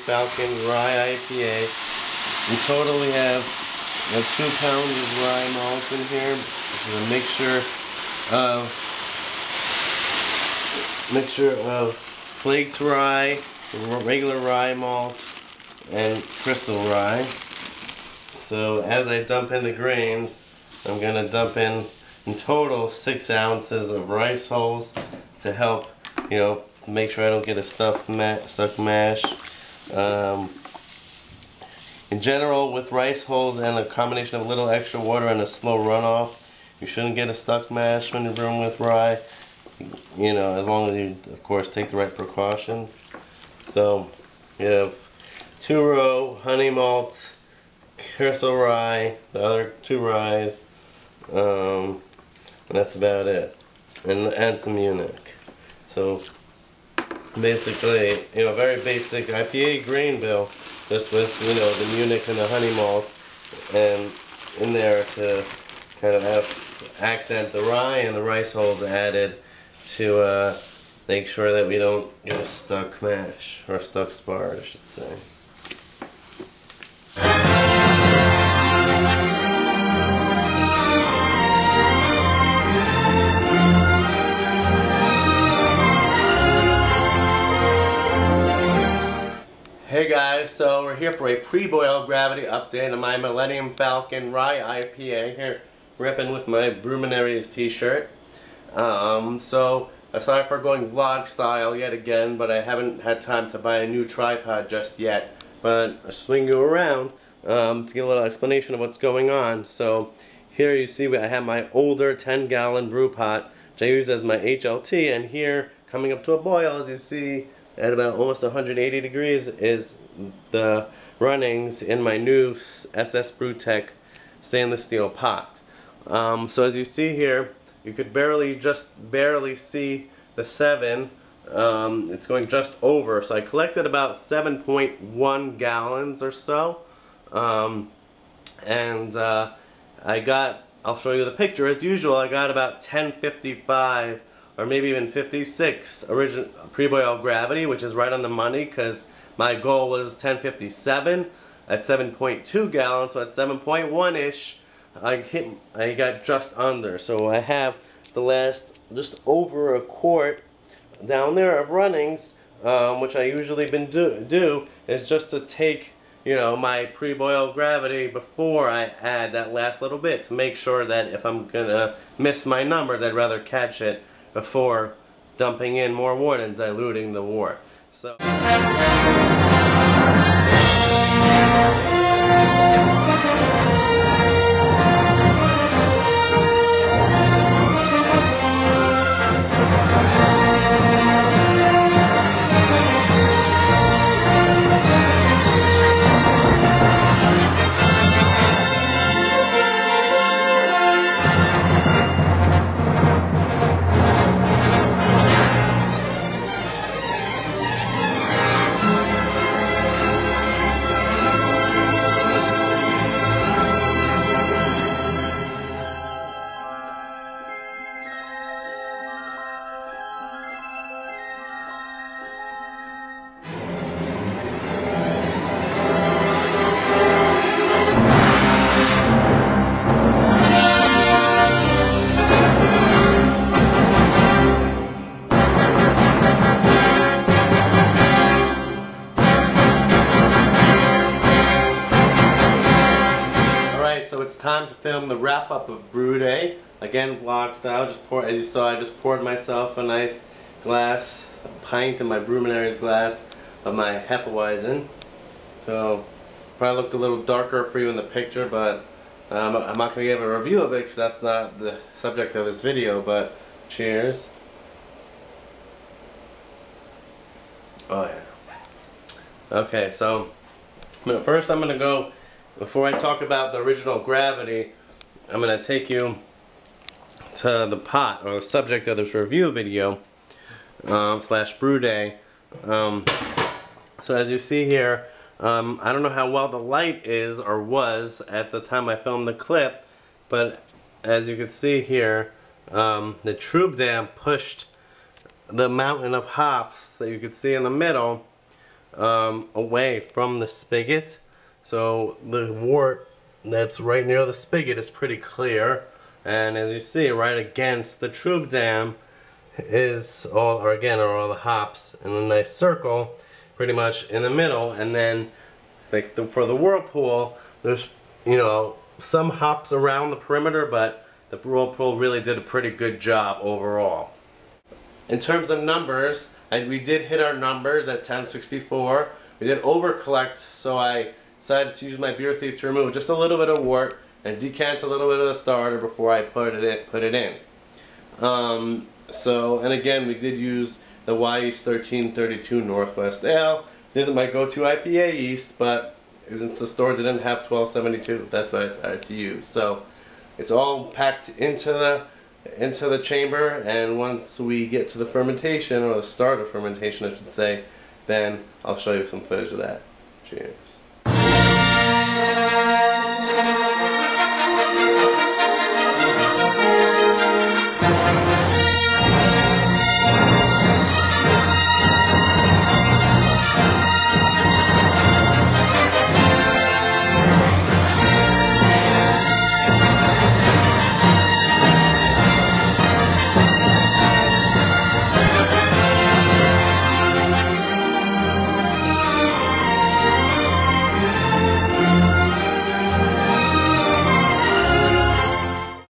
Falcon Rye IPA. In total we have 2 pounds of rye malt in here. This is a mixture of flaked rye, regular rye malt, and crystal rye. So as I dump in the grains, I'm going to dump in total 6 ounces of rice hulls to help, make sure I don't get a stuck mash. In general, with rice hulls and a combination of a little extra water and a slow runoff, you shouldn't get a stuck mash when you're brewing with rye. As long as you, of course, take the right precautions. So, you have 2-row honey malt, crystal rye, the other 2 ryes, and that's about it. And add some Munich. So, basically, very basic IPA grain bill, just with, the Munich and the honey malt, and in there to kind of accent the rye, and the rice hulls added to make sure that we don't get a stuck mash, or a stuck spar, I should say. Hey guys, so we're here for a pre-boil gravity update on my Millennium Falcon Rye IPA. Here, ripping with my Brewminaries t-shirt. So, sorry for going vlog style yet again, but I haven't had time to buy a new tripod just yet. But I'll swing you around to get a little explanation of what's going on. So, here you see I have my older 10-gallon brew pot, which I use as my HLT, and here, coming up to a boil, as you see, at about almost 180 degrees is the runnings in my new SS Brewtech stainless steel pot. So as you see here, you could just barely see the 7. It's going just over. So I collected about 7.1 gallons or so. I'll show you the picture as usual. I got about 1055 or maybe even 56 original pre-boil gravity, which is right on the money because my goal was 1057 at 7.2 gallons, so at 7.1-ish I got just under. So I have the last just over a quart down there of runnings, which I usually do is just to take my pre-boil gravity before I add that last little bit to make sure that if I'm gonna miss my numbers, I'd rather catch it before dumping in more water and diluting the wort. So it's time to film the wrap-up of Brew Day. Again, vlog style. As you saw, I just poured myself a nice glass, a pint in my Brewminaries glass of my Hefeweizen. So, probably looked a little darker for you in the picture, but I'm not going to give a review of it because that's not the subject of this video, but cheers. Oh yeah. Okay, so first I'm going to go, before I talk about the original gravity, I'm going to take you to the pot, or the subject of this review video, slash brew day. So as you see here, I don't know how well the light is or was at the time I filmed the clip, but as you can see here, the Troop Dam pushed the mountain of hops that you could see in the middle away from the spigot. So the wort that's right near the spigot is pretty clear. And as you see, right against the trub dam is all the hops in a nice circle, pretty much in the middle. And then like for the whirlpool, there's, you know, some hops around the perimeter, but the whirlpool really did a pretty good job overall. In terms of numbers, we did hit our numbers at 1064. We did over collect, so I decided to use my beer thief to remove just a little bit of wort and decant a little bit of the starter before I put it in. And again, we did use the Y Yeast 1332 Northwest Ale. It isn't my go-to IPA yeast, but since the store didn't have 1272, that's what I decided to use. So it's all packed into the chamber, and once we get to the fermentation, or the start of fermentation I should say, then I'll show you some footage of that. Cheers.